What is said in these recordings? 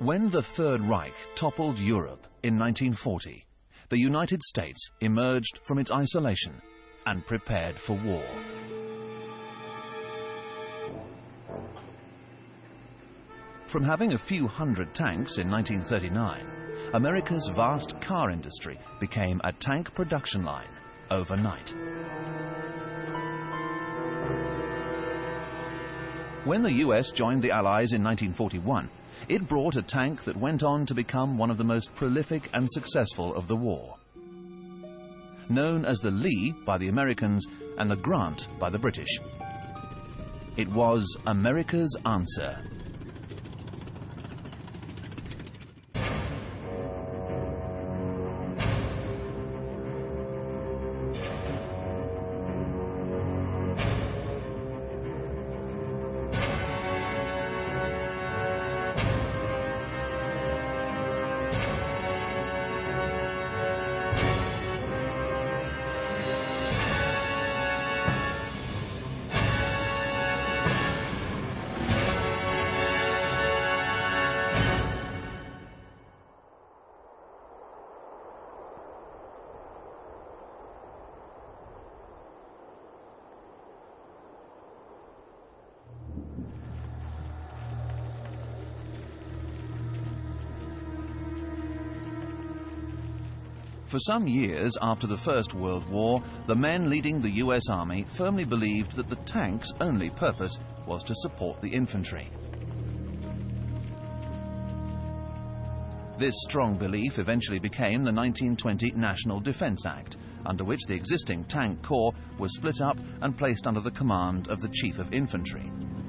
When the Third Reich toppled Europe in 1940, the United States emerged from its isolation and prepared for war. From having a few hundred tanks in 1939, America's vast car industry became a tank production line overnight. When the US joined the Allies in 1941, it brought a tank that went on to become one of the most prolific and successful of the war. Known as the Lee by the Americans and the Grant by the British. It was America's answer. For some years after the First World War, the men leading the US Army firmly believed that the tank's only purpose was to support the infantry. This strong belief eventually became the 1920 National Defense Act, under which the existing tank corps was split up and placed under the command of the Chief of Infantry.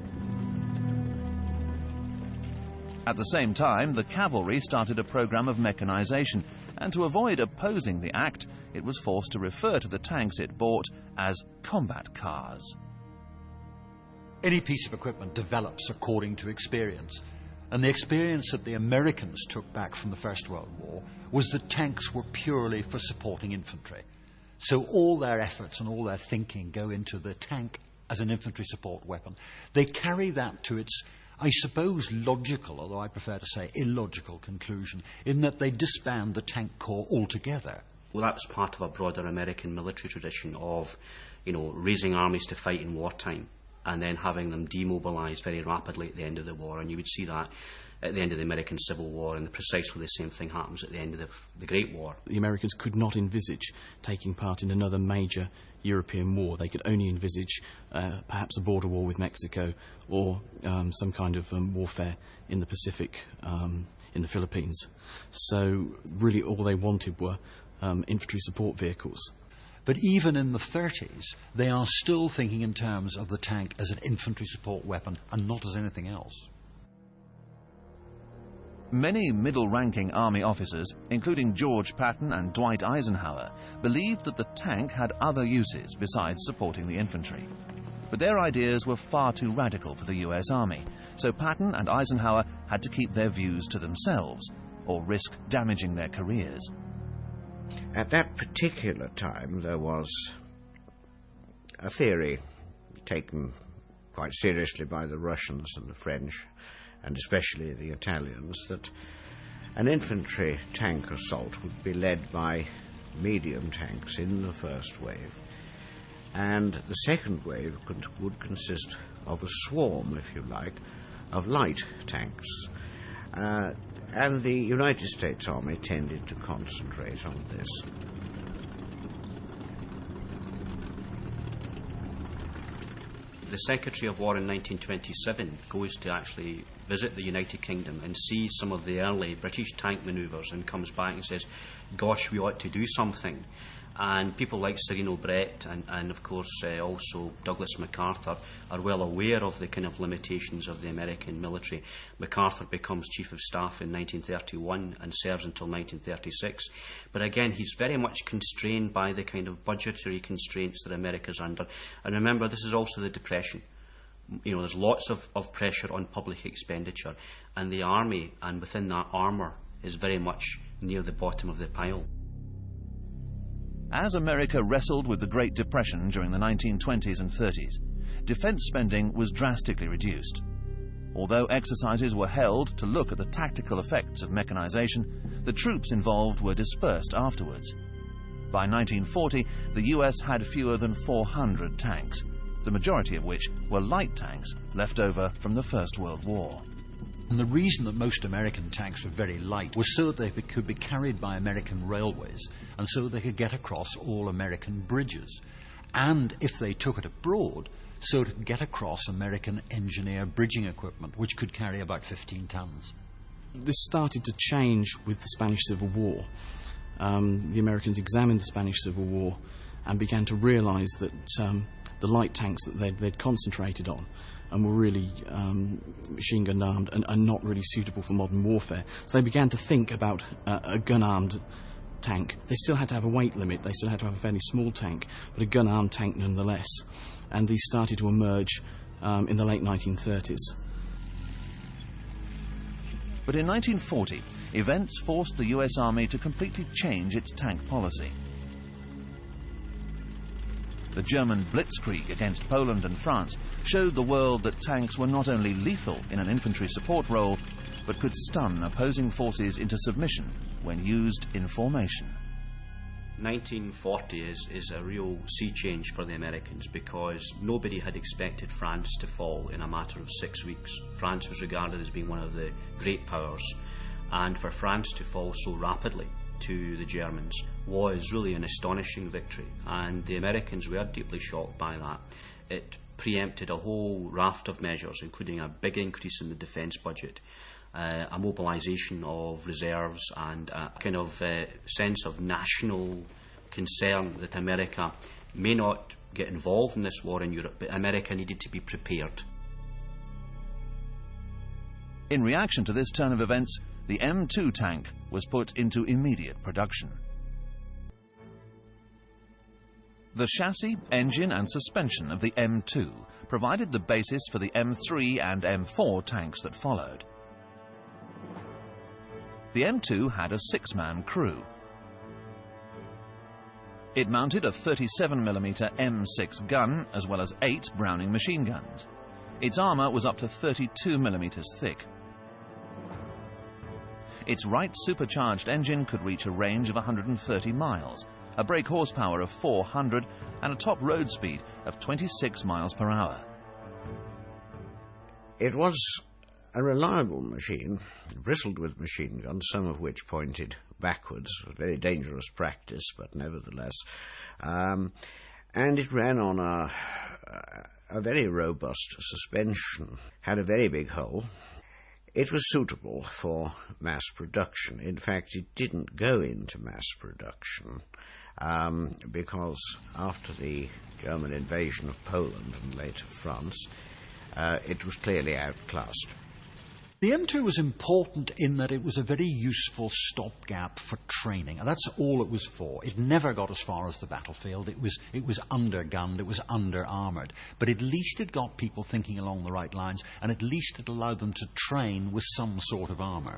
At the same time, the cavalry started a program of mechanization, and to avoid opposing the act, it was forced to refer to the tanks it bought as combat cars. Any piece of equipment develops according to experience, and the experience that the Americans took back from the First World War was that tanks were purely for supporting infantry. So all their efforts and all their thinking go into the tank as an infantry support weapon. They carry that to its, I suppose, logical, although I prefer to say illogical conclusion, in that they disband the tank corps altogether. Well, that was part of a broader American military tradition of, raising armies to fight in wartime and then having them demobilised very rapidly at the end of the war. And you would see that at the end of the American Civil War, and precisely the same thing happens at the end of the Great War. The Americans could not envisage taking part in another major European war. They could only envisage perhaps a border war with Mexico or some kind of warfare in the Pacific, in the Philippines. So really all they wanted were infantry support vehicles. But even in the 30s, they are still thinking in terms of the tank as an infantry support weapon and not as anything else. Many middle-ranking army officers, including George Patton and Dwight Eisenhower, believed that the tank had other uses besides supporting the infantry. But their ideas were far too radical for the US Army, so Patton and Eisenhower had to keep their views to themselves, or risk damaging their careers. At that particular time, there was a theory taken quite seriously by the Russians and the French, and especially the Italians, that an infantry tank assault would be led by medium tanks in the first wave, and the second wave would consist of a swarm, if you like, of light tanks. And the United States Army tended to concentrate on this. The Secretary of War in 1927 goes to actually visit the United Kingdom and sees some of the early British tank manoeuvres and comes back and says, gosh, we ought to do something. And people like Sereno Brett and of course also Douglas MacArthur are well aware of the kind of limitations of the American military. MacArthur becomes Chief of Staff in 1931 and serves until 1936. But again, he's very much constrained by the kind of budgetary constraints that America's under. And remember, this is also the Depression. There's lots of pressure on public expenditure, and the army, and within that armour, is very much near the bottom of the pile. As America wrestled with the Great Depression during the 1920s and 30s, defense spending was drastically reduced. Although exercises were held to look at the tactical effects of mechanization, the troops involved were dispersed afterwards. By 1940, the US had fewer than 400 tanks, the majority of which were light tanks left over from the First World War. And the reason that most American tanks were very light was so that they could be carried by American railways and so they could get across all American bridges. And if they took it abroad, so to get across American engineer bridging equipment, which could carry about 15 tons. This started to change with the Spanish Civil War. The Americans examined the Spanish Civil War and began to realise that the light tanks that they'd concentrated on and were really machine gun armed and not really suitable for modern warfare. So they began to think about a gun-armed tank. They still had to have a weight limit, they still had to have a fairly small tank, but a gun-armed tank nonetheless. And these started to emerge in the late 1930s. But in 1940, events forced the US Army to completely change its tank policy. The German blitzkrieg against Poland and France showed the world that tanks were not only lethal in an infantry support role, but could stun opposing forces into submission when used in formation. 1940 is a real sea change for the Americans because nobody had expected France to fall in a matter of 6 weeks. France was regarded as being one of the great powers, and for France to fall so rapidly to the Germans was really an astonishing victory, and the Americans were deeply shocked by that. It preempted a whole raft of measures, including a big increase in the defence budget, a mobilisation of reserves, and a kind of sense of national concern that America may not get involved in this war in Europe, but America needed to be prepared. In reaction to this turn of events, the M2 tank was put into immediate production. The chassis, engine and suspension of the M2 provided the basis for the M3 and M4 tanks that followed. The M2 had a 6-man crew. It mounted a 37mm M6 gun as well as 8 Browning machine guns. Its armour was up to 32mm thick. Its Wright supercharged engine could reach a range of 130 miles, a brake horsepower of 400 and a top road speed of 26 miles per hour. It was a reliable machine, bristled with machine guns, some of which pointed backwards, a very dangerous practice, but nevertheless. And it ran on a very robust suspension, had a very big hull. It was suitable for mass production. In fact, it didn't go into mass production because after the German invasion of Poland and later France, it was clearly outclassed. The M2 was important in that it was a very useful stopgap for training, and that's all it was for. It never got as far as the battlefield. It was undergunned, it was under-armoured. But at least it got people thinking along the right lines, and at least it allowed them to train with some sort of armour.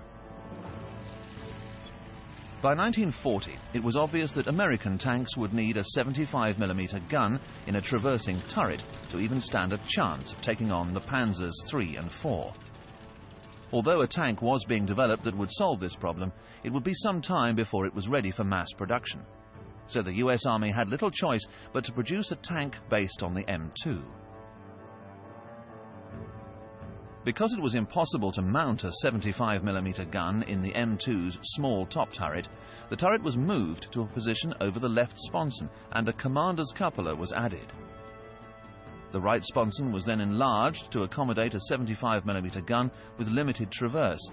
By 1940, it was obvious that American tanks would need a 75mm gun in a traversing turret to even stand a chance of taking on the Panzers III and IV. Although a tank was being developed that would solve this problem, it would be some time before it was ready for mass production. So the US Army had little choice but to produce a tank based on the M2. Because it was impossible to mount a 75mm gun in the M2's small top turret, the turret was moved to a position over the left sponson and a commander's cupola was added. The right sponson was then enlarged to accommodate a 75mm gun with limited traverse.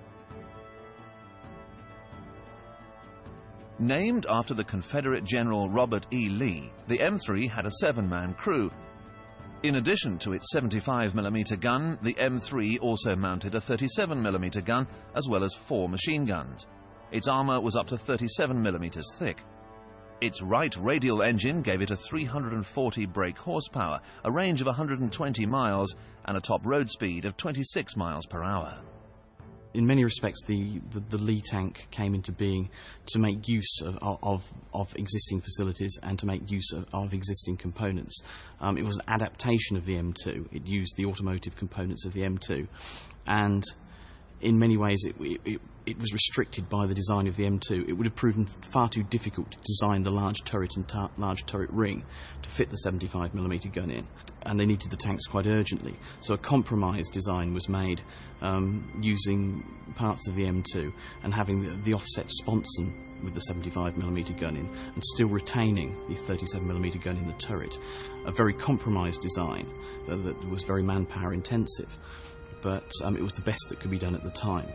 Named after the Confederate General Robert E. Lee, the M3 had a 7-man crew. In addition to its 75mm gun, the M3 also mounted a 37mm gun as well as 4 machine guns. Its armour was up to 37mm thick. Its right radial engine gave it a 340 brake horsepower, a range of 120 miles, and a top road speed of 26 miles per hour. in many respects, the Lee tank came into being to make use of existing facilities and to make use of existing components. It was an adaptation of the M2. It used the automotive components of the M2, and in many ways it was restricted by the design of the M2. It would have proven far too difficult to design the large turret and large turret ring to fit the 75mm gun in, and they needed the tanks quite urgently. So a compromise design was made, using parts of the M2 and having the offset sponson with the 75mm gun in, and still retaining the 37mm gun in the turret. A very compromised design that was very manpower intensive, but it was the best that could be done at the time.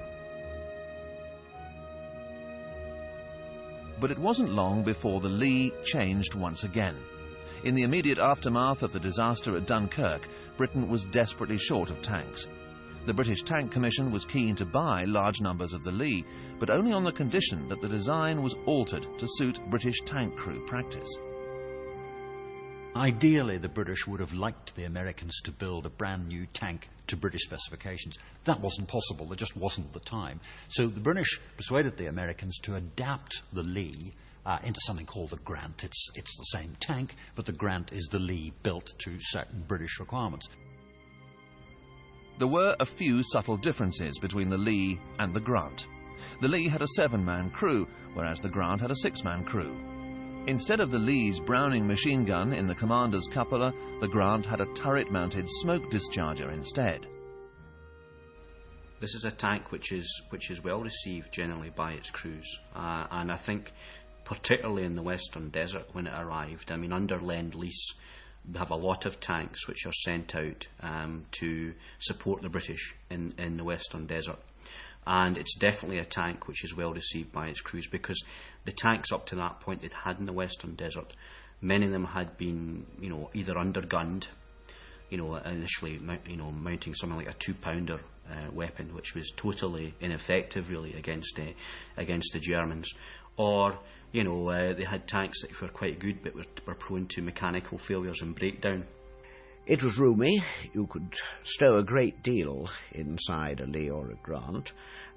But it wasn't long before the Lee changed once again. In the immediate aftermath of the disaster at Dunkirk, Britain was desperately short of tanks. The British Tank Commission was keen to buy large numbers of the Lee, but only on the condition that the design was altered to suit British tank crew practice. Ideally, the British would have liked the Americans to build a brand new tank to British specifications. That wasn't possible. There just wasn't the time. So the British persuaded the Americans to adapt the Lee into something called the Grant. It's the same tank, but the Grant is the Lee built to certain British requirements. There were a few subtle differences between the Lee and the Grant. The Lee had a 7-man crew, whereas the Grant had a 6-man crew. Instead of the Lee's Browning machine gun in the commander's cupola, the Grant had a turret-mounted smoke discharger instead. This is a tank which is well received generally by its crews, and I think particularly in the Western Desert when it arrived. I mean, under Lend-Lease, we have a lot of tanks which are sent out to support the British in the Western Desert. And it's definitely a tank which is well received by its crews, because the tanks up to that point they'd had in the Western Desert, many of them had been, either undergunned, initially, mounting something like a 2-pounder weapon, which was totally ineffective, really, against the Germans, or they had tanks that were quite good but were prone to mechanical failures and breakdown. It was roomy. You could stow a great deal inside a Lee or a Grant.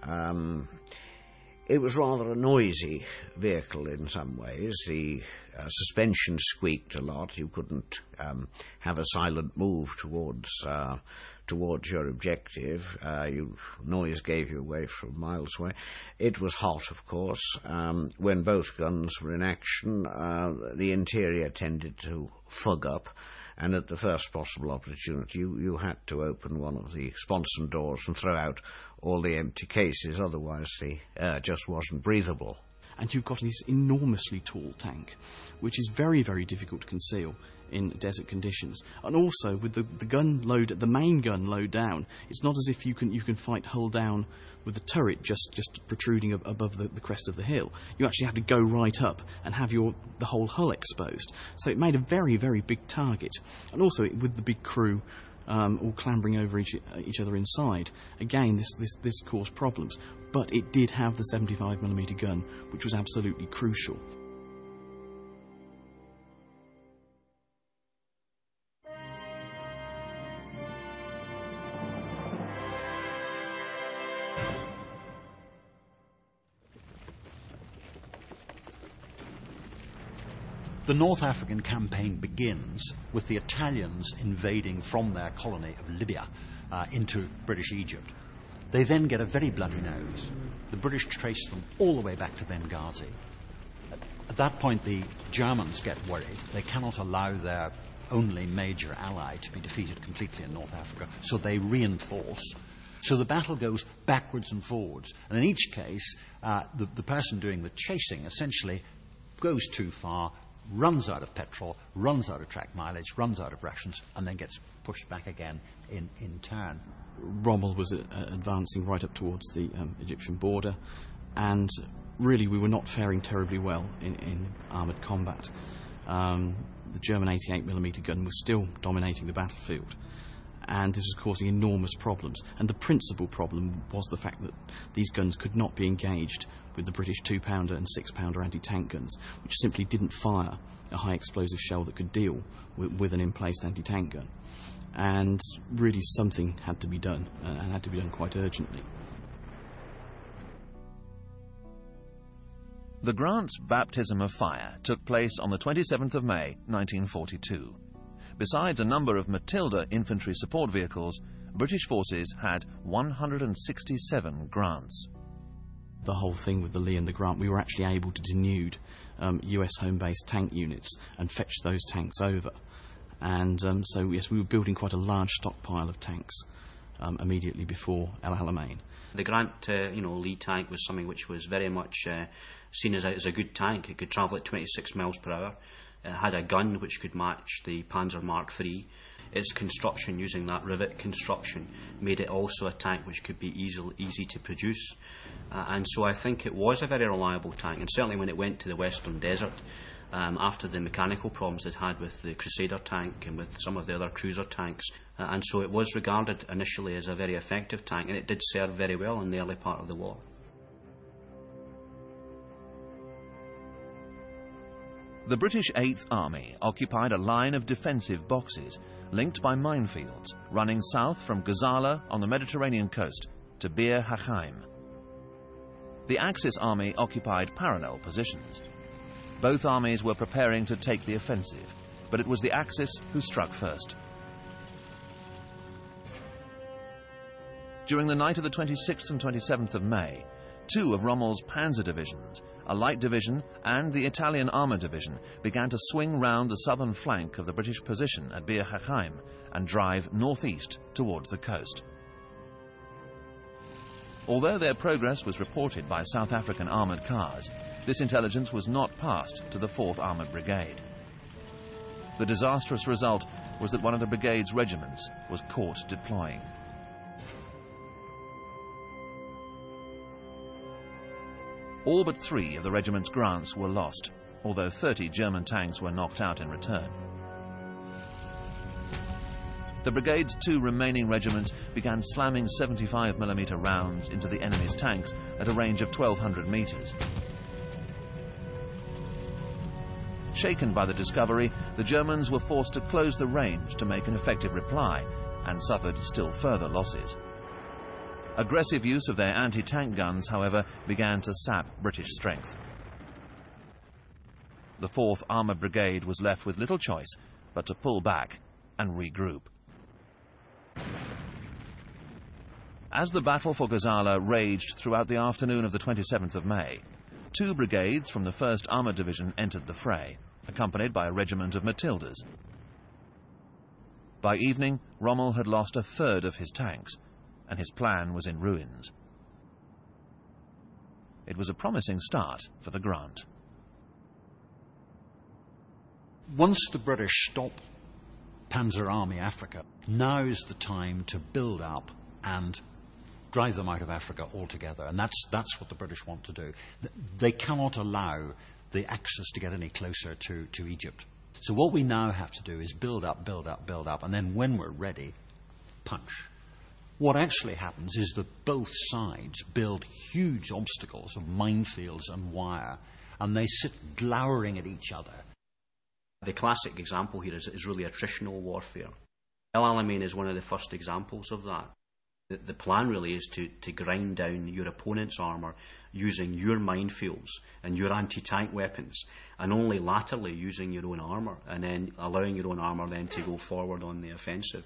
It was rather a noisy vehicle in some ways. The suspension squeaked a lot. You couldn't have a silent move towards your objective. Noise gave you away from miles away. It was hot, of course. When both guns were in action, the interior tended to fog up. And at the first possible opportunity, you had to open one of the sponson doors and throw out all the empty cases, otherwise the air just wasn't breathable. And you've got this enormously tall tank, which is very, very difficult to conceal in desert conditions. And also, with the main gun low down, it's not as if you can fight hull down with the turret just protruding above the crest of the hill. You actually have to go right up and have the whole hull exposed. So it made a very, very big target. And also, with the big crew all clambering over each other inside, again, this caused problems. But it did have the 75mm gun, which was absolutely crucial. The North African campaign begins with the Italians invading from their colony of Libya into British Egypt. They then get a very bloody nose. The British trace them all the way back to Benghazi. At that point, the Germans get worried. They cannot allow their only major ally to be defeated completely in North Africa, so they reinforce. So the battle goes backwards and forwards. And in each case, the person doing the chasing essentially goes too far, runs out of petrol, runs out of track mileage, runs out of rations, and then gets pushed back again in turn. Rommel was advancing right up towards the Egyptian border, and really we were not faring terribly well in armoured combat. The German 88mm gun was still dominating the battlefield, and this was causing enormous problems. And the principal problem was the fact that these guns could not be engaged with the British 2-pounder and 6-pounder anti-tank guns, which simply didn't fire a high explosive shell that could deal with an in-placed anti-tank gun. And really something had to be done, and had to be done quite urgently. The Grant's baptism of fire took place on the 27th of May, 1942. Besides a number of Matilda infantry support vehicles, British forces had 167 Grants. The whole thing with the Lee and the Grant, we were actually able to denude US home-based tank units and fetch those tanks over. And so, yes, we were building quite a large stockpile of tanks immediately before El Alamein. The Grant, Lee tank was something which was very much seen as a good tank. It could travel at 26 miles per hour. It had a gun which could match the Panzer Mark III. Its construction, using that rivet construction, made it also a tank which could be easy to produce. And so I think it was a very reliable tank. And certainly when it went to the Western Desert, after the mechanical problems it had with the Crusader tank and with some of the other cruiser tanks. And so it was regarded initially as a very effective tank, and it did serve very well in the early part of the war. The British 8th Army occupied a line of defensive boxes linked by minefields running south from Gazala on the Mediterranean coast to Bir Hakeim. The Axis Army occupied parallel positions. Both armies were preparing to take the offensive, but it was the Axis who struck first. During the night of the 26th and 27th of May, two of Rommel's panzer divisions, a light division and the Italian armour division, began to swing round the southern flank of the British position at Bir Hakeim and drive northeast towards the coast. Although their progress was reported by South African armoured cars, this intelligence was not passed to the 4th Armoured Brigade. The disastrous result was that one of the brigade's regiments was caught deploying. All but 3 of the regiment's Grants were lost, although 30 German tanks were knocked out in return. The brigade's 2 remaining regiments began slamming 75mm rounds into the enemy's tanks at a range of 1,200 meters. Shaken by the discovery, the Germans were forced to close the range to make an effective reply, and suffered still further losses. Aggressive use of their anti-tank guns, however, began to sap British strength. The 4th Armoured Brigade was left with little choice but to pull back and regroup. As the battle for Gazala raged throughout the afternoon of the 27th of May, 2 brigades from the 1st Armoured Division entered the fray, accompanied by a regiment of Matildas. By evening, Rommel had lost a third of his tanks, and his plan was in ruins. It was a promising start for the Grant. Once the British stop Panzer Army Africa, now is the time to build up and drive them out of Africa altogether. And that's what the British want to do. They cannot allow the Axis to get any closer to Egypt. So what we now have to do is build up, and then when we're ready, punch. What actually happens is that both sides build huge obstacles of minefields and wire, and they sit glowering at each other. The classic example here is really attritional warfare. El Alamein is one of the first examples of that. The plan really is to grind down your opponent's armour using your minefields and your anti-tank weapons, and only latterly using your own armour, and then allowing your own armour then to go forward on the offensive.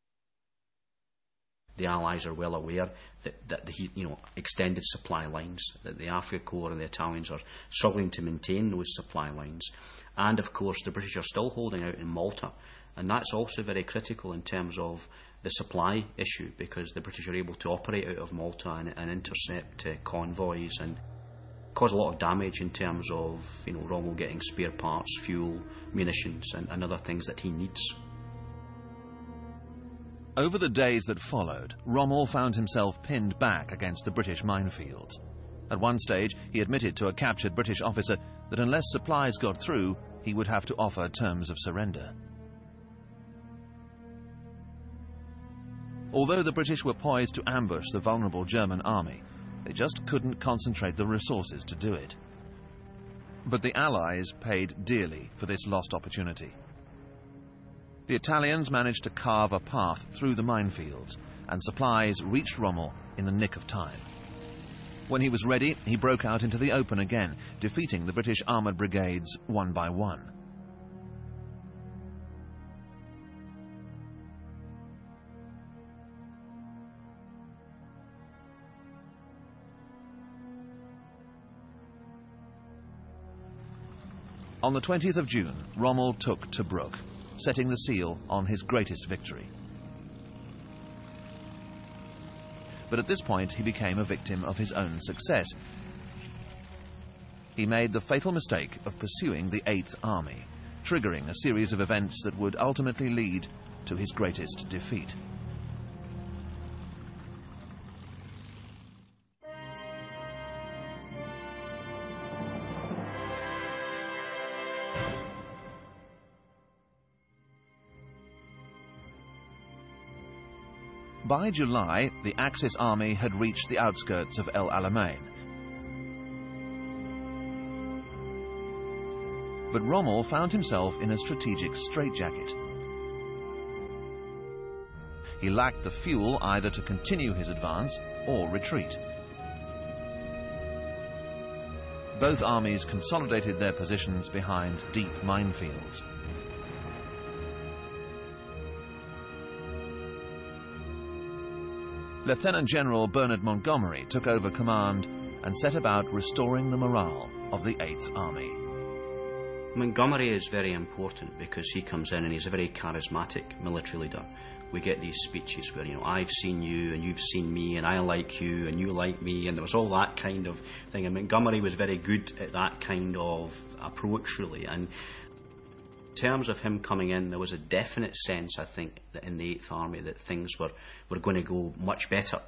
The Allies are well aware that the extended supply lines, that the Afrika Korps and the Italians are struggling to maintain those supply lines. And of course the British are still holding out in Malta, and that's also very critical in terms of the supply issue, because the British are able to operate out of Malta and intercept convoys and cause a lot of damage in terms of Rommel getting spare parts, fuel, munitions and other things that he needs. Over the days that followed, Rommel found himself pinned back against the British minefields. At one stage, he admitted to a captured British officer that unless supplies got through, he would have to offer terms of surrender. Although the British were poised to ambush the vulnerable German army, they just couldn't concentrate the resources to do it. But the Allies paid dearly for this lost opportunity. The Italians managed to carve a path through the minefields, and supplies reached Rommel in the nick of time. When he was ready, he broke out into the open again, defeating the British armoured brigades one by one. On the 20th of June, Rommel took Tobruk, setting the seal on his greatest victory. But at this point, he became a victim of his own success. He made the fatal mistake of pursuing the Eighth Army, triggering a series of events that would ultimately lead to his greatest defeat. By July, the Axis army had reached the outskirts of El Alamein. But Rommel found himself in a strategic straitjacket. He lacked the fuel either to continue his advance or retreat. Both armies consolidated their positions behind deep minefields. Lieutenant General Bernard Montgomery took over command and set about restoring the morale of the Eighth Army. Montgomery is very important because he comes in and he's a very charismatic military leader. We get these speeches where, I've seen you and you've seen me and I like you and you like me, and there was all that kind of thing. And Montgomery was very good at that kind of approach, really. And in terms of him coming in, there was a definite sense, I think, that in the Eighth Army that things were going to go much better.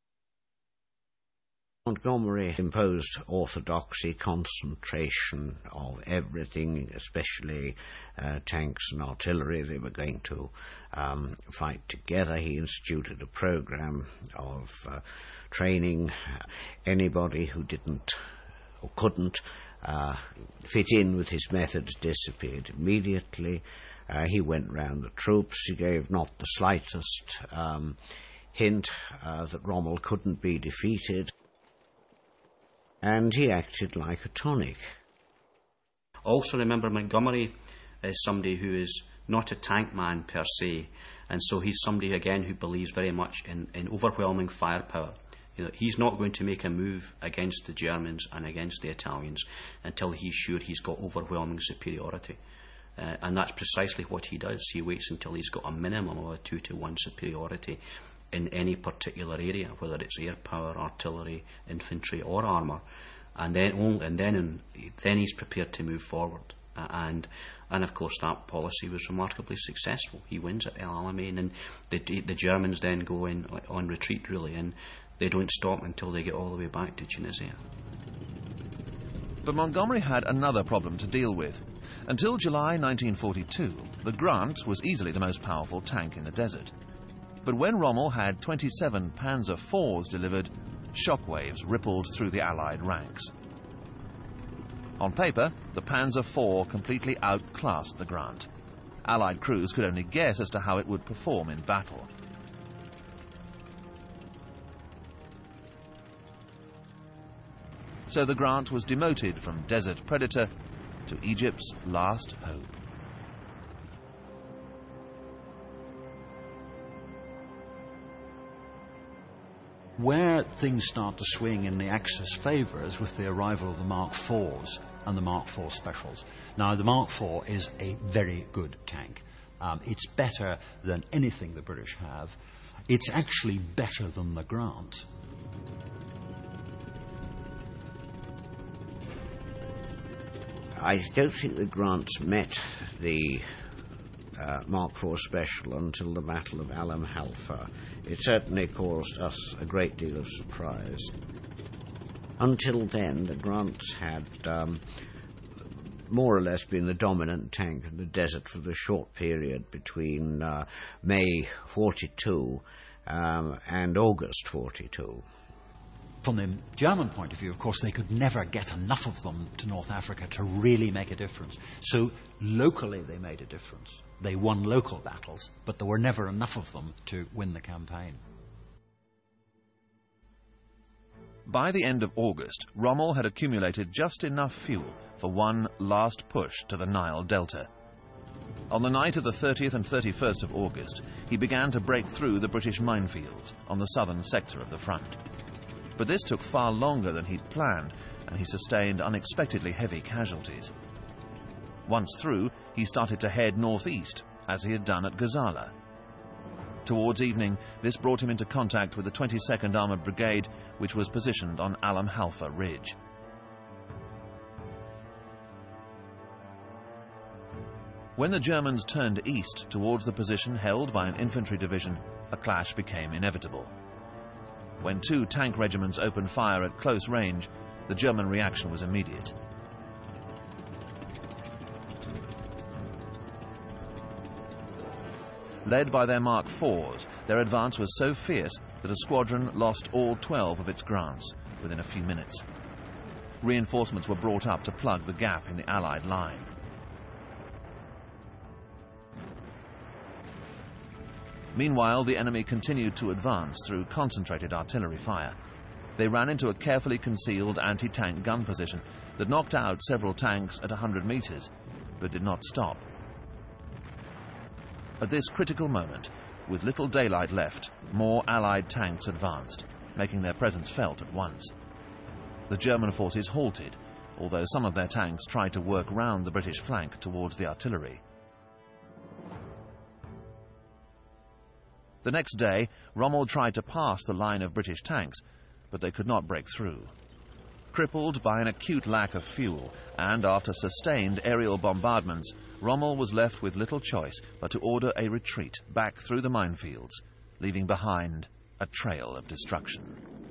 Montgomery imposed orthodoxy, concentration of everything, especially tanks and artillery. They were going to fight together. He instituted a program of training anybody who didn't or couldn't fit in with his methods disappeared immediately. He went round the troops. He gave not the slightest hint that Rommel couldn't be defeated. And he acted like a tonic. Also remember, Montgomery is somebody who is not a tank man per se, and so he's somebody again who believes very much in overwhelming firepower. He's not going to make a move against the Germans and against the Italians until he's sure he's got overwhelming superiority. And that's precisely what he does. He waits until he's got a minimum of a 2-to-1 superiority in any particular area, whether it's air power, artillery, infantry or armour, and then he's prepared to move forward. And of course that policy was remarkably successful. He wins at El Alamein, and the Germans then go on retreat, really, and they don't stop until they get all the way back to Tunisia. But Montgomery had another problem to deal with. Until July 1942, the Grant was easily the most powerful tank in the desert. But when Rommel had 27 Panzer IVs delivered, shockwaves rippled through the Allied ranks. On paper, the Panzer IV completely outclassed the Grant. Allied crews could only guess as to how it would perform in battle. So the Grant was demoted from desert predator to Egypt's last hope. Where things start to swing in the Axis favour is with the arrival of the Mark IVs and the Mark IV Specials. Now, the Mark IV is a very good tank. It's better than anything the British have. It's actually better than the Grant. I don't think the Grants met the Mark IV Special until the Battle of Alam Halfa. It certainly caused us a great deal of surprise. Until then, the Grants had more or less been the dominant tank in the desert for the short period between May 42 and August 42. From the German point of view, of course, they could never get enough of them to North Africa to really make a difference. So locally they made a difference. They won local battles, but there were never enough of them to win the campaign. By the end of August, Rommel had accumulated just enough fuel for one last push to the Nile Delta. On the night of the 30th and 31st of August, he began to break through the British minefields on the southern sector of the front. But this took far longer than he'd planned, and he sustained unexpectedly heavy casualties. Once through, he started to head northeast, as he had done at Gazala. Towards evening, this brought him into contact with the 22nd Armoured Brigade, which was positioned on Alam Halfa Ridge. When the Germans turned east towards the position held by an infantry division, a clash became inevitable. When two tank regiments opened fire at close range, the German reaction was immediate. Led by their Mark IVs, their advance was so fierce that a squadron lost all 12 of its Grants within a few minutes. Reinforcements were brought up to plug the gap in the Allied line. Meanwhile, the enemy continued to advance through concentrated artillery fire. They ran into a carefully concealed anti-tank gun position that knocked out several tanks at 100 meters, but did not stop. At this critical moment, with little daylight left, more Allied tanks advanced, making their presence felt at once. The German forces halted, although some of their tanks tried to work round the British flank towards the artillery. The next day, Rommel tried to pass the line of British tanks, but they could not break through. Crippled by an acute lack of fuel, and after sustained aerial bombardments, Rommel was left with little choice but to order a retreat back through the minefields, leaving behind a trail of destruction.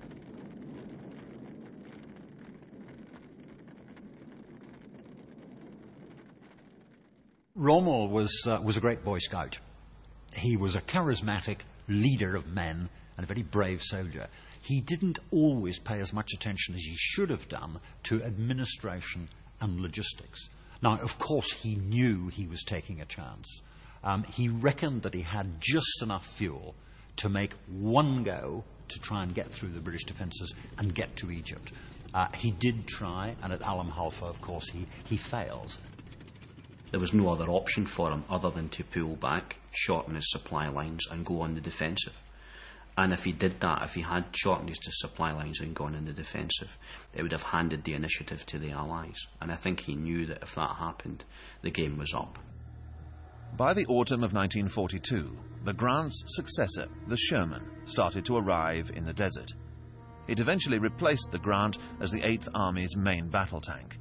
Rommel was a great Boy Scout. He was a charismatic leader of men and a very brave soldier. He didn't always pay as much attention as he should have done to administration and logistics. Now, of course, he knew he was taking a chance. He reckoned that he had just enough fuel to make one go to try and get through the British defences and get to Egypt. He did try, and at Alam Halfa, of course, he failed. There was no other option for him other than to pull back, shorten his supply lines and go on the defensive. And if he did that, if he had shortened his supply lines and gone in the defensive, it would have handed the initiative to the Allies. And I think he knew that if that happened, the game was up. By the autumn of 1942, the Grant's successor, the Sherman, started to arrive in the desert. It eventually replaced the Grant as the 8th Army's main battle tank.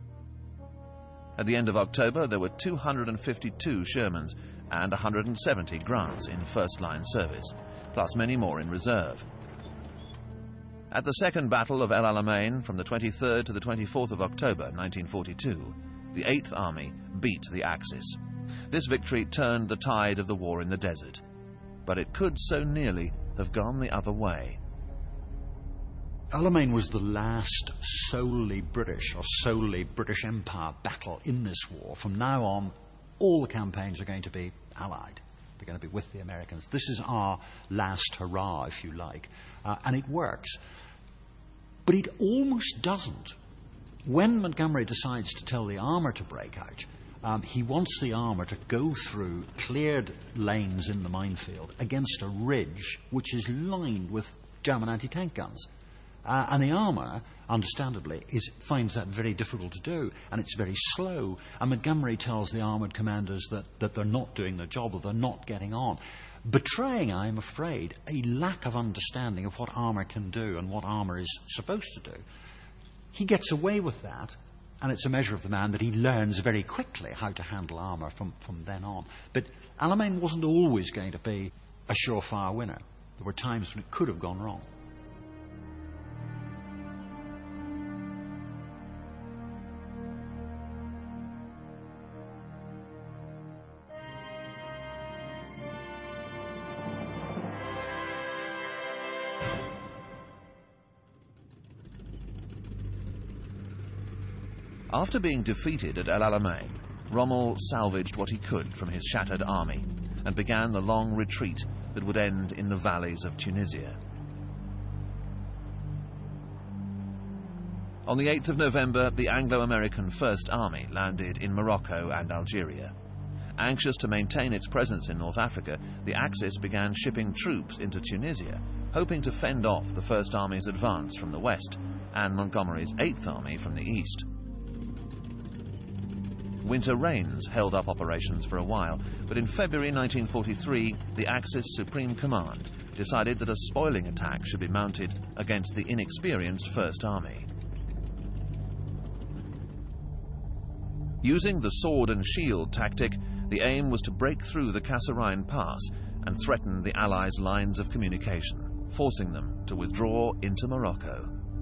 At the end of October, there were 252 Shermans and 170 Grants in first-line service, plus many more in reserve. At the Second Battle of El Alamein, from the 23rd to the 24th of October 1942, the 8th Army beat the Axis. This victory turned the tide of the war in the desert, but it could so nearly have gone the other way. Alamein was the last solely British or solely British Empire battle in this war. From now on, all the campaigns are going to be Allied. They're going to be with the Americans. This is our last hurrah, if you like. And it works. But it almost doesn't. When Montgomery decides to tell the armour to break out, he wants the armour to go through cleared lanes in the minefield against a ridge which is lined with German anti-tank guns. And the armour, understandably, finds that very difficult to do, and it's very slow. And Montgomery tells the armoured commanders that they're not doing their job, or they're not getting on, betraying, I'm afraid, a lack of understanding of what armour can do and what armour is supposed to do. He gets away with that, and it's a measure of the man that he learns very quickly how to handle armour from then on. But Alamein wasn't always going to be a surefire winner. There were times when it could have gone wrong. After being defeated at El Alamein, Rommel salvaged what he could from his shattered army and began the long retreat that would end in the valleys of Tunisia. On the 8th of November, the Anglo-American First Army landed in Morocco and Algeria. Anxious to maintain its presence in North Africa, the Axis began shipping troops into Tunisia, hoping to fend off the First Army's advance from the west and Montgomery's 8th Army from the east. Winter rains held up operations for a while, but in February 1943, the Axis Supreme Command decided that a spoiling attack should be mounted against the inexperienced First Army. Using the sword and shield tactic, the aim was to break through the Kasserine Pass and threaten the Allies' lines of communication, forcing them to withdraw into Morocco.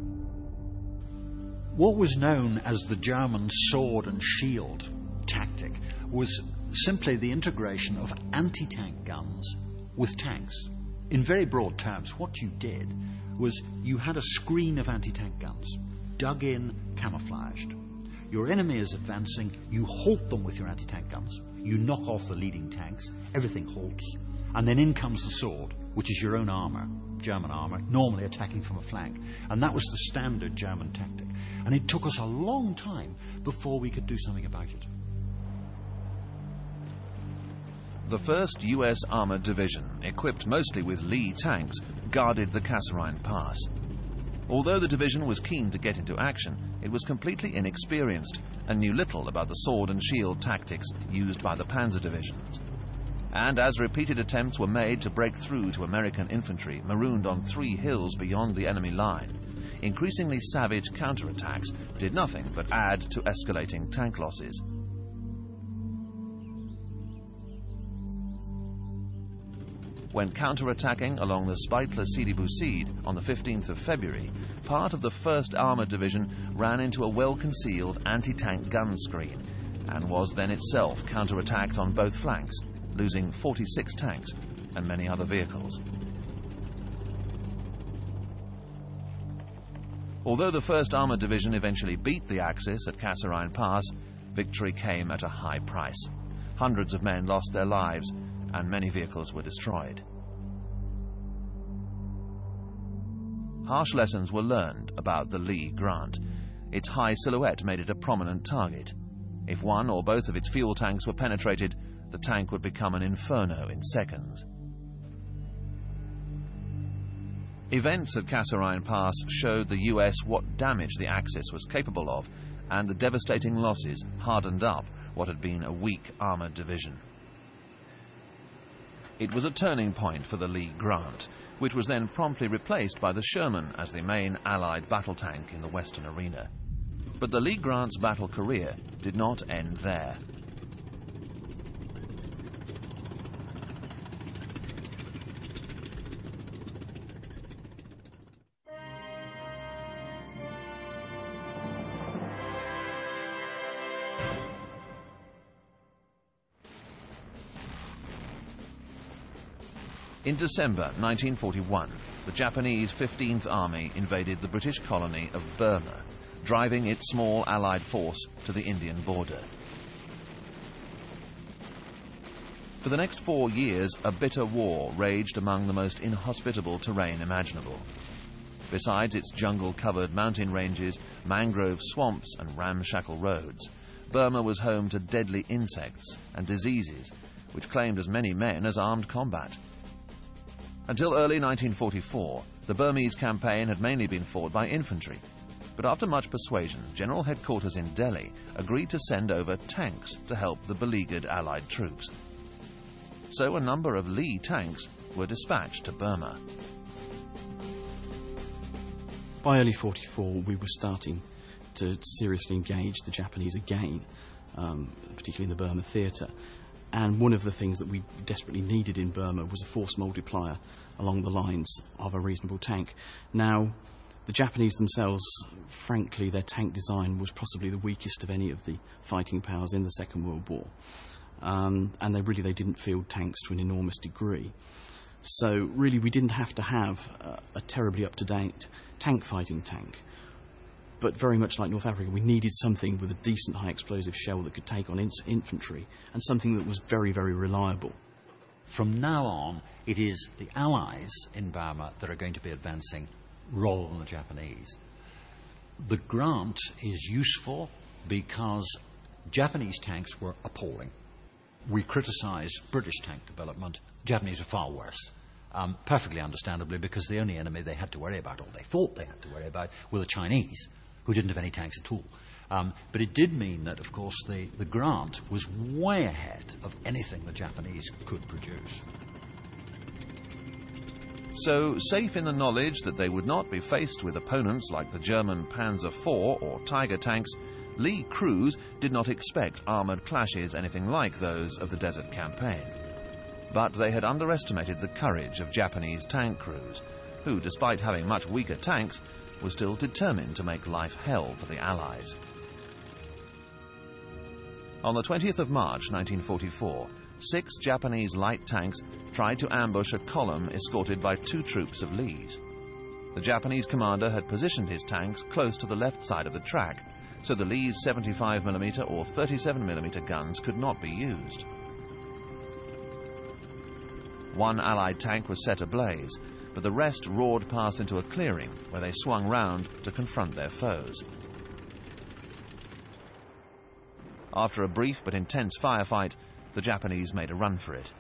What was known as the German sword and shield tactic was simply the integration of anti-tank guns with tanks. In very broad terms, what you did was you had a screen of anti-tank guns, dug in, camouflaged. Your enemy is advancing, you halt them with your anti-tank guns. You knock off the leading tanks, everything halts, and then in comes the sword, which is your own armour, German armour, normally attacking from a flank. And that was the standard German tactic. And it took us a long time before we could do something about it. The 1st U.S. Armoured Division, equipped mostly with Lee tanks, guarded the Kasserine Pass. Although the division was keen to get into action, it was completely inexperienced and knew little about the sword and shield tactics used by the panzer divisions. And as repeated attempts were made to break through to American infantry marooned on 3 hills beyond the enemy line, increasingly savage counterattacks did nothing but add to escalating tank losses. When counterattacking along the Spitler-Sidi Bouzid on the 15th of February, part of the 1st Armoured Division ran into a well-concealed anti-tank gun screen and was then itself counterattacked on both flanks, losing 46 tanks and many other vehicles. Although the 1st Armoured Division eventually beat the Axis at Kasserine Pass, victory came at a high price. Hundreds of men lost their lives and many vehicles were destroyed. Harsh lessons were learned about the Lee Grant. Its high silhouette made it a prominent target. If one or both of its fuel tanks were penetrated, the tank would become an inferno in seconds. Events at Kasserine Pass showed the US what damage the Axis was capable of, and the devastating losses hardened up what had been a weak armoured division. It was a turning point for the Lee Grant, which was then promptly replaced by the Sherman as the main Allied battle tank in the Western arena. But the Lee Grant's battle career did not end there. In December 1941, the Japanese 15th Army invaded the British colony of Burma, driving its small Allied force to the Indian border. For the next 4 years, a bitter war raged among the most inhospitable terrain imaginable. Besides its jungle-covered mountain ranges, mangrove swamps and ramshackle roads, Burma was home to deadly insects and diseases, which claimed as many men as armed combat. Until early 1944, the Burmese campaign had mainly been fought by infantry. But after much persuasion, General Headquarters in Delhi agreed to send over tanks to help the beleaguered Allied troops. So a number of Lee tanks were dispatched to Burma. By early 44, we were starting to seriously engage the Japanese again, particularly in the Burma theatre. And one of the things that we desperately needed in Burma was a force multiplier along the lines of a reasonable tank. Now, the Japanese themselves, frankly, their tank design was possibly the weakest of any of the fighting powers in the Second World War. And they didn't field tanks to an enormous degree. So really we didn't have to have a terribly up-to-date tank-fighting tank. But very much like North Africa, we needed something with a decent high explosive shell that could take on infantry, and something that was very, very reliable. From now on, it is the Allies in Burma that are going to be advancing rather than the Japanese. The grant is useful because Japanese tanks were appalling. We criticise British tank development. Japanese are far worse. Perfectly understandably, because the only enemy they had to worry about, or they thought they had to worry about, were the Chinese, who didn't have any tanks at all. But it did mean that, of course, the grant was way ahead of anything the Japanese could produce. So, safe in the knowledge that they would not be faced with opponents like the German Panzer IV or Tiger tanks, Lee crews did not expect armoured clashes anything like those of the Desert Campaign. But they had underestimated the courage of Japanese tank crews, who, despite having much weaker tanks, were still determined to make life hell for the Allies. On the 20th of March 1944, 6 Japanese light tanks tried to ambush a column escorted by 2 troops of Lee's. The Japanese commander had positioned his tanks close to the left side of the track, so the Lee's 75mm or 37mm guns could not be used. One Allied tank was set ablaze, but the rest roared past into a clearing where they swung round to confront their foes. After a brief but intense firefight, the Japanese made a run for it.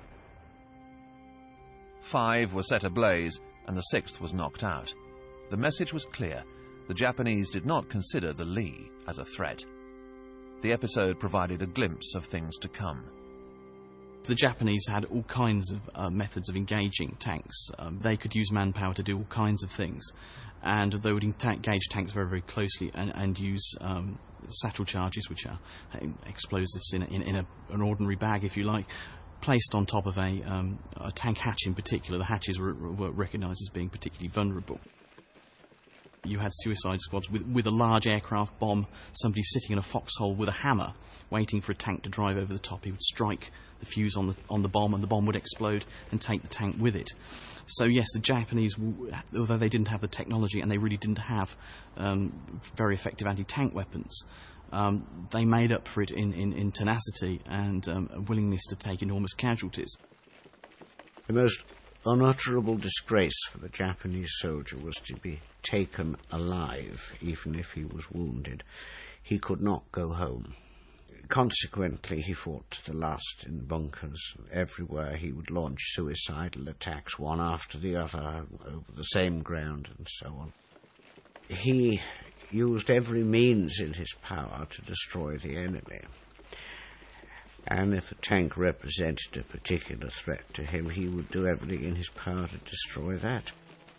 5 were set ablaze, and the 6th was knocked out. The message was clear. The Japanese did not consider the Lee as a threat. The episode provided a glimpse of things to come. The Japanese had all kinds of methods of engaging tanks. They could use manpower to do all kinds of things, and they would engage tanks very, very closely and use satchel charges, which are explosives in an ordinary bag, if you like, placed on top of a tank hatch in particular. The hatches were recognised as being particularly vulnerable. You had suicide squads with a large aircraft bomb, somebody sitting in a foxhole with a hammer, waiting for a tank to drive over the top. He would strike the fuse on the bomb, and the bomb would explode and take the tank with it. So yes, the Japanese, although they didn't have the technology and they really didn't have very effective anti-tank weapons, they made up for it in tenacity and a willingness to take enormous casualties. The most unutterable disgrace for the Japanese soldier was to be taken alive, even if he was wounded. He could not go home. Consequently, he fought to the last in bunkers. Everywhere he would launch suicidal attacks, one after the other, over the same ground, and so on. He used every means in his power to destroy the enemy. And if a tank represented a particular threat to him, he would do everything in his power to destroy that.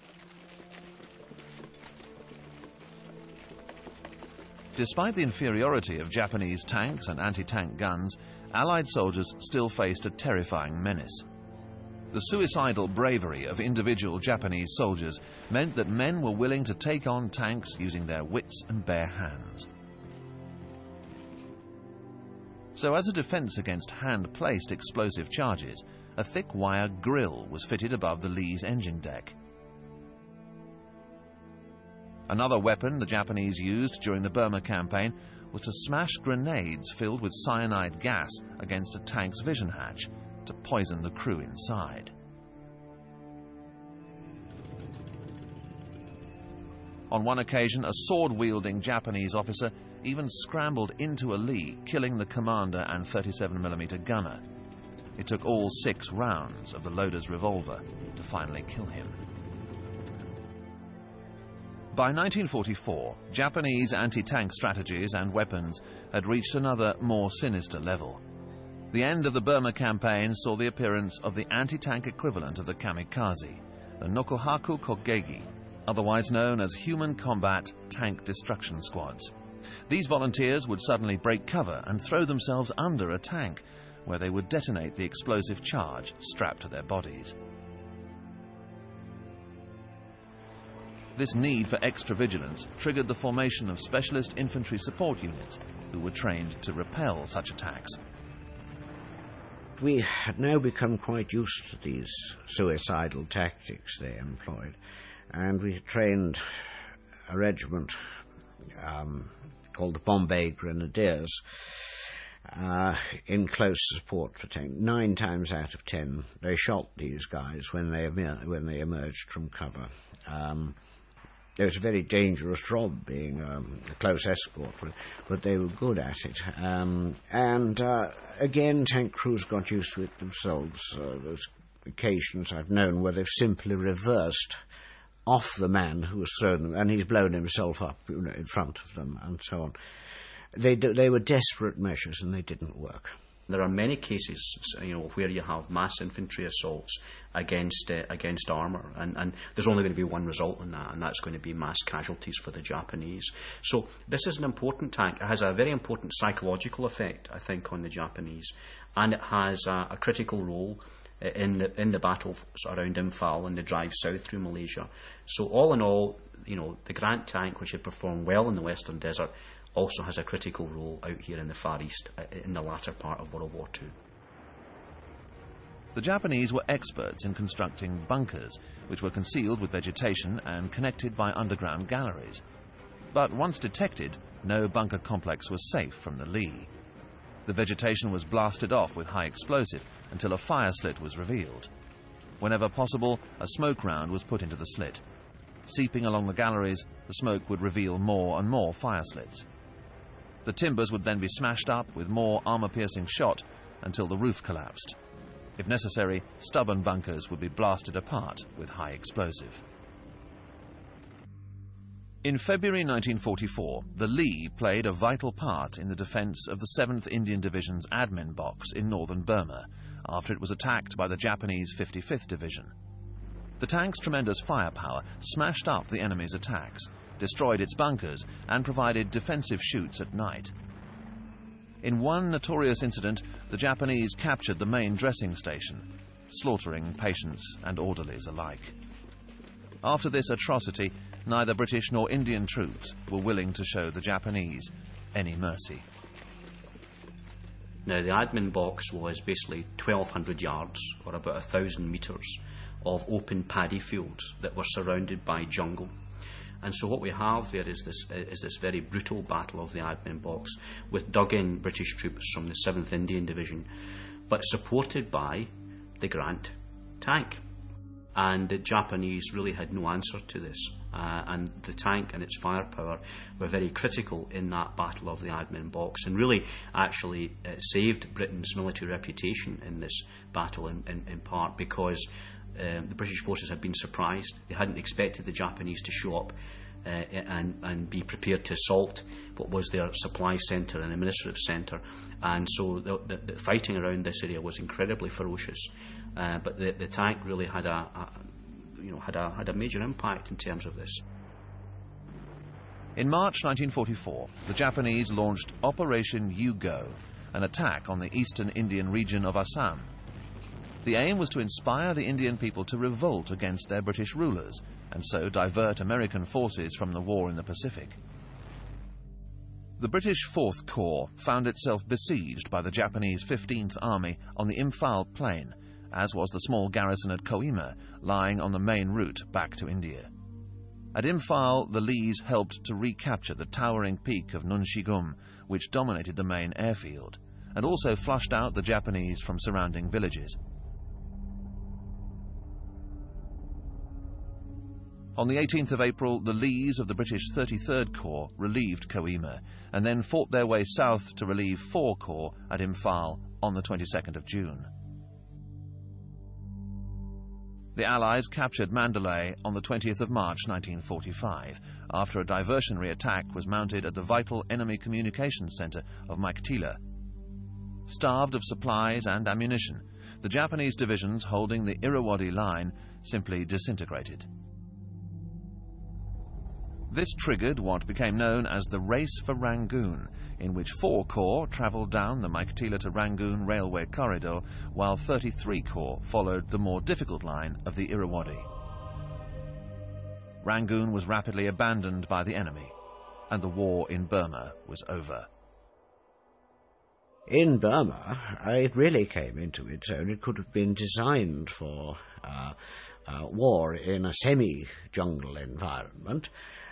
Despite the inferiority of Japanese tanks and anti-tank guns, Allied soldiers still faced a terrifying menace. The suicidal bravery of individual Japanese soldiers meant that men were willing to take on tanks using their wits and bare hands. So as a defence against hand-placed explosive charges, a thick wire grille was fitted above the Lee's engine deck. Another weapon the Japanese used during the Burma campaign was to smash grenades filled with cyanide gas against a tank's vision hatch to poison the crew inside. On one occasion, a sword-wielding Japanese officer even scrambled into a Lee, killing the commander and 37mm gunner. It took all 6 rounds of the loader's revolver to finally kill him. By 1944, Japanese anti-tank strategies and weapons had reached another, more sinister level. The end of the Burma campaign saw the appearance of the anti-tank equivalent of the kamikaze, the Nokohaku Kogegi, otherwise known as Human Combat Tank Destruction Squads. These volunteers would suddenly break cover and throw themselves under a tank, where they would detonate the explosive charge strapped to their bodies. This need for extra vigilance triggered the formation of specialist infantry support units who were trained to repel such attacks. We had now become quite used to these suicidal tactics they employed, and we had trained a regiment called the Bombay Grenadiers in close support for tank. 9 times out of 10 they shot these guys when they emerged from cover. It was a very dangerous job being a close escort, but they were good at it. Again, tank crews got used to it themselves. Those occasions I've known where they've simply reversed off the man who was thrown them, and he's blown himself up, in front of them, and so on. They were desperate measures, and they didn't work. There are many cases, where you have mass infantry assaults against armour, and there's only going to be one result in that, and that's going to be mass casualties for the Japanese. So this is an important tank. It has a very important psychological effect, I think, on the Japanese, and it has a critical role in the battle around Imphal and the drive south through Malaysia. So all in all, the Grant tank, which had performed well in the Western Desert, also has a critical role out here in the Far East in the latter part of World War II. The Japanese were experts in constructing bunkers, which were concealed with vegetation and connected by underground galleries. But once detected, no bunker complex was safe from the lee. The vegetation was blasted off with high explosive until a fire slit was revealed. Whenever possible, a smoke round was put into the slit. Seeping along the galleries, the smoke would reveal more and more fire slits. The timbers would then be smashed up with more armour-piercing shot until the roof collapsed. If necessary, stubborn bunkers would be blasted apart with high explosive. In February 1944, the Lee played a vital part in the defence of the 7th Indian Division's admin box in northern Burma, after it was attacked by the Japanese 55th Division. The tank's tremendous firepower smashed up the enemy's attacks, destroyed its bunkers, and provided defensive chutes at night. In one notorious incident, the Japanese captured the main dressing station, slaughtering patients and orderlies alike. After this atrocity, neither British nor Indian troops were willing to show the Japanese any mercy. Now, the admin box was basically 1,200 yards, or about 1,000 metres, of open paddy fields that were surrounded by jungle. And so what we have there is this very brutal battle of the admin box with dug-in British troops from the 7th Indian Division, but supported by the Grant tank. And the Japanese really had no answer to this. And the tank and its firepower were very critical in that battle of the admin box, and really actually saved Britain's military reputation in this battle in part because the British forces had been surprised. They hadn't expected the Japanese to show up and be prepared to assault what was their supply centre and administrative centre, and so the fighting around this area was incredibly ferocious. But the tank really had a major impact in terms of this. In March 1944, the Japanese launched Operation U-Go, an attack on the eastern Indian region of Assam. The aim was to inspire the Indian people to revolt against their British rulers, and so divert American forces from the war in the Pacific. The British 4th Corps found itself besieged by the Japanese 15th Army on the Imphal Plain, as was the small garrison at Kohima, lying on the main route back to India. At Imphal, the Lees helped to recapture the towering peak of Nunshigum, which dominated the main airfield, and also flushed out the Japanese from surrounding villages. On the 18th of April, the Lees of the British 33rd Corps relieved Kohima, and then fought their way south to relieve 4 Corps at Imphal on the 22nd of June. The Allies captured Mandalay on the 20th of March 1945, after a diversionary attack was mounted at the vital enemy communications centre of Maiktila. Starved of supplies and ammunition, the Japanese divisions holding the Irrawaddy line simply disintegrated. This triggered what became known as the Race for Rangoon, in which 4 Corps travelled down the Maiktila to Rangoon railway corridor, while 33 Corps followed the more difficult line of the Irrawaddy. Rangoon was rapidly abandoned by the enemy, and the war in Burma was over. In Burma, it really came into its own. It could have been designed for war in a semi-jungle environment.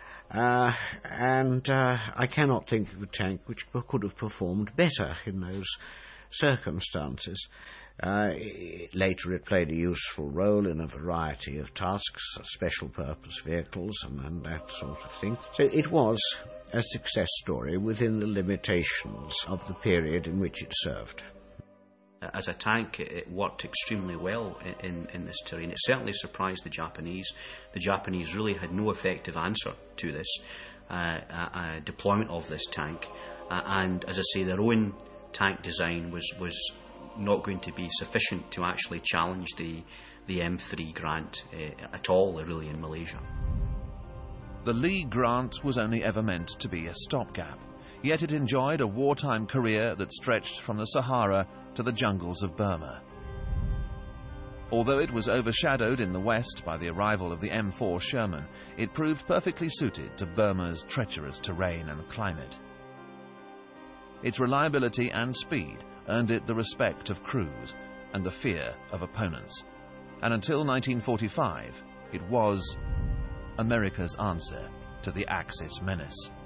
And I cannot think of a tank which could have performed better in those circumstances. Later it played a useful role in a variety of tasks, special purpose vehicles and that sort of thing. So it was a success story within the limitations of the period in which it served. As a tank, it worked extremely well in this terrain. It certainly surprised the Japanese. The Japanese really had no effective answer to this deployment of this tank. And as I say, their own tank design was not going to be sufficient to actually challenge the M3 Grant at all, really, in Malaysia. The Lee Grant was only ever meant to be a stopgap, yet it enjoyed a wartime career that stretched from the Sahara to the jungles of Burma. Although it was overshadowed in the west by the arrival of the M4 Sherman, it proved perfectly suited to Burma's treacherous terrain and climate. Its reliability and speed earned it the respect of crews and the fear of opponents. And until 1945, it was America's answer to the Axis menace.